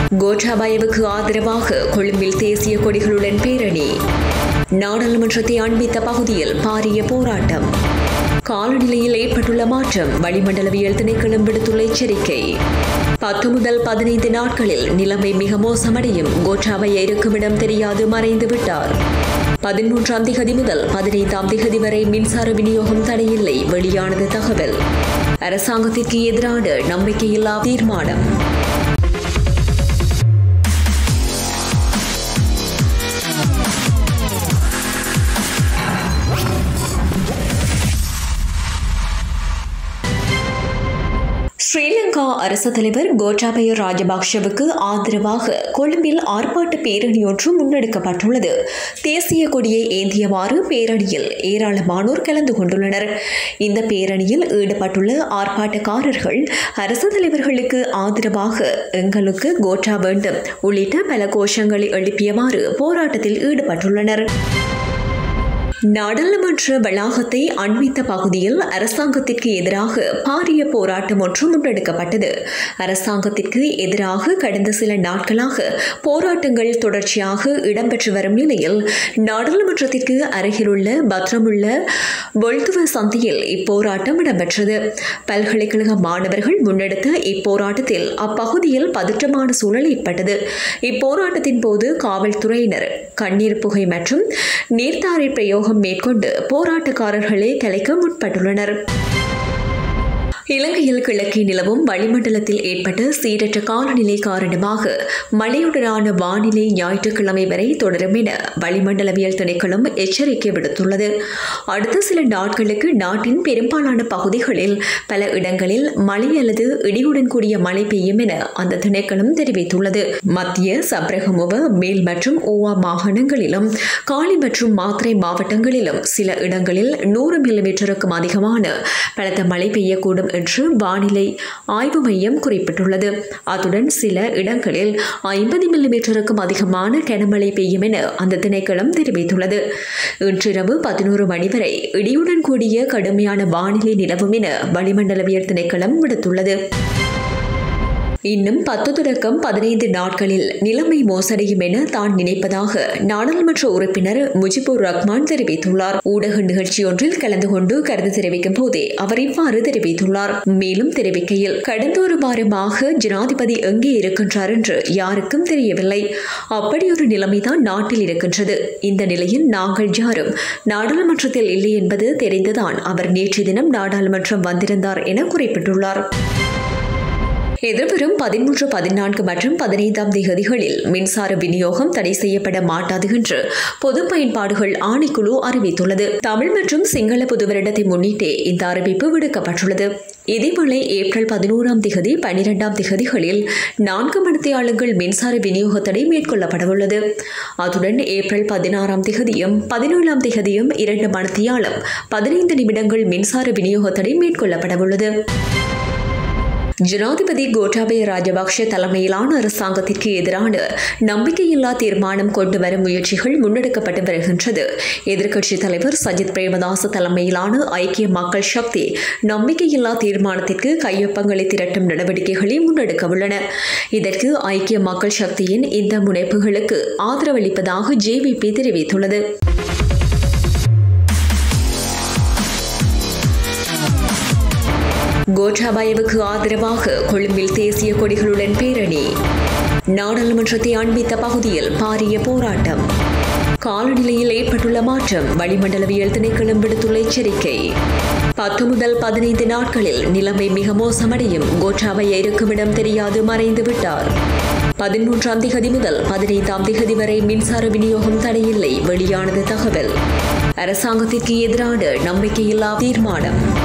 கோட்டாபயவுக்கு ஆதரவாக கொழும்பில் தேசிய கொடிகளுடன் பேரணி. நாடாளுமன்றத்தை அண்மித்த பகுதியில் பாரிய போராட்டம். காலநிலையில் ஏற்பட்டுள்ள மாற்றம் வளிமண்டலவியல் திணைக்களம் விடுத்துள்ள எச்சரிக்கை. 10 முதல் 15 நாட்களில் நிலைமை மிக மோசமடையும். கோட்டாபய இருக்குமிடம் தெரியாது மறைந்து விட்டார். 13ஆம் திகதி முதல் 15ஆம் திகதி வரை மின்சார விநியோகம் தடையில்லை. வெளியானது தகவல். அரசாங்கத்திற்கு எதிரான நம்பிக்கையில்லா தீர்மானம். ஸ்ரீலங்கா அரசு தலைவர் கோட்டாபய ராஜபக்ஷவுக்கு ஆதரவாக கொழும்பில் ஆர்ப்பாட்ட பேரணி ஒன்று முன்னெடுக்கப்பட்டுள்ளது. தேசிய கொடியை ஏந்தியவாறு பேரணியில் ஏராளமானோர் கலந்து கொண்டுள்ளனர். இந்த பேரணியில் ஈடுபட்டுள்ள ஆர்ப்பாட்டக்காரர்கள் அரசு தலைவர்களுக்கு ஆதரவாக எங்களுக்கு கோட்டா வேண்டும் உள்ளிட்ட பல கோஷங்களை எழுப்பியவாறு போராட்டத்தில் ஈடுபட்டுள்ளனர். நாடாளுமன்ற வளாகத்தை அண்மித்த பகுதியில் அரசாங்கத்திற்கு எதிராக பாரிய போராட்டம் ஒன்று முன்னெடுக்கப்பட்டது. அரசாங்கத்திற்கு எதிராக கடந்த சில நாட்களாக போராட்டங்கள் தொடர்ச்சியாக இடம்பெற்று வரும் நிலையில் நாடாளுமன்றத்திற்கு அருகிலுள்ள பத்ரமுள்ள பொல்துவ சந்தியில் இப்போராட்டம் இடம்பெற்றது. பல்கலைக்கழக மாணவர்கள் முன்னெடுத்த இப்போராட்டத்தில் அப்பகுதியில் பதற்றமான சூழல் ஏற்பட்டது. இப்போராட்டத்தின் போது காவல்துறையினர் கண்ணீர் புகை மற்றும் நீர்த்தாரை பிரயோகம் மேற்கொண்டு போராட்டக்காரர்களை கலைக்க முற்பட்டுள்ளனர். இலங்கையில் கிழக்கே நிலவும் வளிமண்டலத்தில் ஏற்பட்ட சீரற்ற காலநிலை காரணமாக மழையுடனான வானிலை ஞாயிற்றுக்கிழமை வரை தொடரும் என வளிமண்டலவியல் திணைக்களம் எச்சரிக்கை விடுத்துள்ளது. அடுத்த சில நாட்களுக்கு நாட்டின் பெரும்பாலான பகுதிகளில் பல இடங்களில் மழை அல்லது இடியுடன் கூடிய மழை பெய்யும் என அந்த திணைக்களம் தெரிவித்துள்ளது. மத்திய சப்ரகமுவ மேல் மற்றும் ஓவா மாகாணங்களிலும் காலி மற்றும் மாத்தறை மாவட்டங்களிலும் சில இடங்களில் 100 மில்லிமீட்டருக்கும் அதிகமான பலத்த மழை பெய்யக்கூடும் என்று வானிலை ஆய்வு மையம் குறிப்பிட்டுள்ளது. அத்துடன் சில இடங்களில் 50 மில்லிமீட்டருக்கும் அதிகமான கனமழை பெய்யும் என அந்த திணைக்களம் தெரிவித்துள்ளது. இன்றிரவு 11 மணி வரை இடியுடன் கூடிய கடுமையான வானிலை நிலவும் என வளிமண்டலவியல் திணைக்களம் விடுத்துள்ளது. இன்னும் 10 தொடக்கம் 15 நாட்களில் நிலைமை மோசடையும் என தான் நினைப்பதாக நாடாளுமன்ற உறுப்பினர் முஜிபுர் ரஹ்மான் தெரிவித்துள்ளார். ஊடக நிகழ்ச்சி ஒன்றில் கலந்து கொண்டு கருத்து தெரிவிக்கும் போதே அவர் இவ்வாறு தெரிவித்துள்ளார். மேலும் தெரிவிக்கையில், கடந்த ஒரு வாரமாக ஜனாதிபதி எங்கே இருக்கின்றார் என்று யாருக்கும் தெரியவில்லை. அப்படியொரு நிலைமைதான் நாட்டில் இருக்கின்றது. இந்த நிலையில் நாங்கள் யாரும் நாடாளுமன்றத்தில் இல்லை என்பது தெரிந்துதான் அவர் நேற்று தினம் நாடாளுமன்றம் வந்திருந்தார் என குறிப்பிட்டுள்ளார். எதிர்வரும் 13, 14 மற்றும் 15ஆம் தேதிகளில் மின்சார விநியோகம் தடை செய்யப்பட மாட்டாது என்று பொது பயன்பாடுகள் ஆணைக்குழு அறிவித்துள்ளது. தமிழ் மற்றும் சிங்கள புது வருடத்தை முன்னிட்டே இந்த அறிவிப்பு விடுக்கப்பட்டுள்ளது. இதேவேளை ஏப்ரல் 11ஆம் தேதி 12ஆம் தேதிகளில் 4 மணித்தியாலங்கள் மின்சார விநியோக தடை மேற்கொள்ளப்படவுள்ளது. அத்துடன் ஏப்ரல் 16ஆம் தேதியும் 17ஆம் தேதியும் 2 மணித்தியாலம் 15 நிமிடங்கள் மின்சார விநியோக தடை மேற்கொள்ளப்படவுள்ளது. ஜனாதிபதி கோட்டாபய ராஜபக்ஷ தலைமையிலான அரசாங்கத்திற்கு எதிரான நம்பிக்கையில்லா தீர்மானம் கொண்டு வரும் முயற்சிகள் முன்னெடுக்கப்பட்டு வருகின்றது. எதிர்க்கட்சித் தலைவர் சஜித் பிரேமதாச தலைமையிலான ஐக்கிய மக்கள் சக்தி நம்பிக்கையில்லா தீர்மானத்திற்கு கையொப்பங்களை திரட்டும் நடவடிக்கைகளை முன்னெடுக்க உள்ளன. இதற்கு ஐக்கிய மக்கள் சக்தியின் இந்த முனைப்புகளுக்கு ஆதரவளிப்பதாக ஜேவிபி தெரிவித்துள்ளது. கோட்டாபயவுக்கு ஆதரவாக கொழும்பில் தேசிய கொடிகளுடன் பேரணி. நாடாளுமன்றத்தை அண்மித்த பகுதியில் பாரிய போராட்டம். காலநிலையில் ஏற்பட்டுள்ள மாற்றம் வளிமண்டலவியல் திணைக்களம் விடுத்துள்ள எச்சரிக்கை. 10 முதல் 15 நாட்களில் நிலைமை மிக மோசமடையும். கோட்டாபய இருக்குமிடம் தெரியாது மறைந்து விட்டார். 13ஆம் திகதி முதல் 15ஆம் திகதி வரை மின்சார விநியோகம் தடையில்லை. வெளியானது தகவல். அரசாங்கத்திற்கு எதிரான நம்பிக்கையில்லா தீர்மானம்.